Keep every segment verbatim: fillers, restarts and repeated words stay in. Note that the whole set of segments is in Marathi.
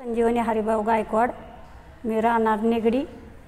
संजीवनी हरिभाऊ गायकवाड, मी राहणार निगडी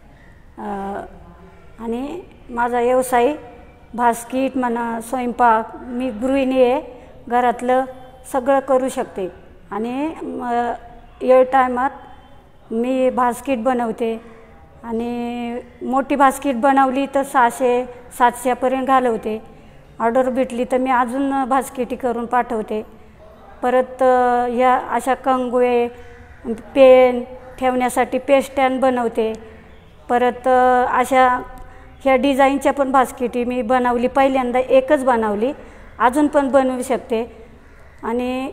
आणि माझा व्यवसाय भास्कीट म्हणा, स्वयंपाक, मी गृहिणी आहे, घरातलं सगळं करू शकते आणि एअर टायमात मी भास्कीट बनवते आणि मोठी भास्कीट बनवली तर सहाशे सातशेपर्यंत घालवते. ऑर्डर भेटली तर मी अजून भास्किटी करून पाठवते. परत या अशा कंगवे, पेन ठेवण्यासाठी पेस्टॅन बनवते. परत अशा ह्या डिझाईनच्या पण भास्किटी मी बनवली, पहिल्यांदा एकच बनवली, अजून पण बनवू शकते. आणि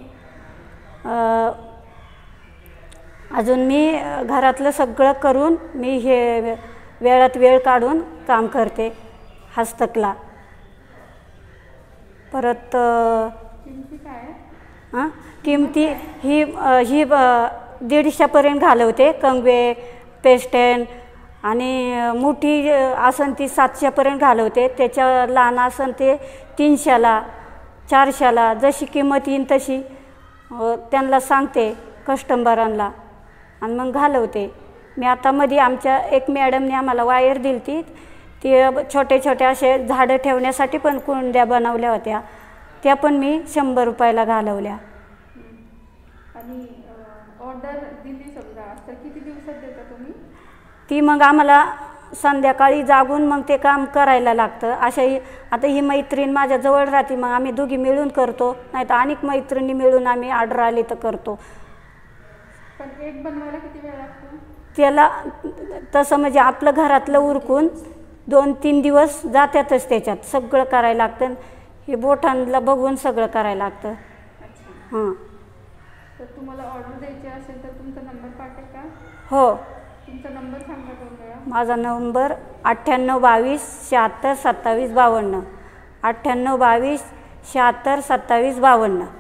अजून मी घरातलं सगळं करून मी हे वेळात वेळ काढून काम करते हस्तकला. परत हां किमती ही ही दीडशेपर्यंत घालवते. कंगवे, पेस्टॅन आणि मोठी आसन ती सातशेपर्यंत घालवते. त्याच्या लहान आसन ते तीनशेला, चारशेला जशी किंमत येईन तशी त्यांना सांगते कस्टमरांना आणि मग घालवते मी. आता मध्ये आमच्या एक मॅडमने आम्हाला वायर दिली ती ती छोटे छोटे असे झाडं ठेवण्यासाठी पण कुंड्या बनवल्या होत्या, त्या पण मी शंभर रुपयाला घालवल्या. आणि ऑर्डर दिली समजा तर किती दिवसात देता तुम्ही? ती मग आम्हाला संध्याकाळी जागून मग ते काम करायला लागतं. अशा ही आता ही मैत्रीण माझ्या जवळ राहते, मग आम्ही दोघी मिळून करतो, नाही तर अनेक मैत्रिणी मिळून आम्ही ऑर्डर आली तर करतो. पण एक बनवायला किती वेळ लागतो? त्याला तसं म्हणजे आपलं घरातलं उरकून दोन तीन दिवस जातातच, त्याच्यात सगळं करायला लागतं. हे बोटांना बघून सगळं करायला लागतं. हां, तर तुम्हाला ऑर्डर द्यायची असेल तर तुमचा नंबर पाठेल का? हो, तुमचा नंबर सांगा दोन वेळा. माझा नंबर अठ्ठ्याण्णव बावीस शहात्तर सत्तावीस बावन्न, अठ्ठ्याण्णव बावीस शहात्तर सत्तावीस बावन्न.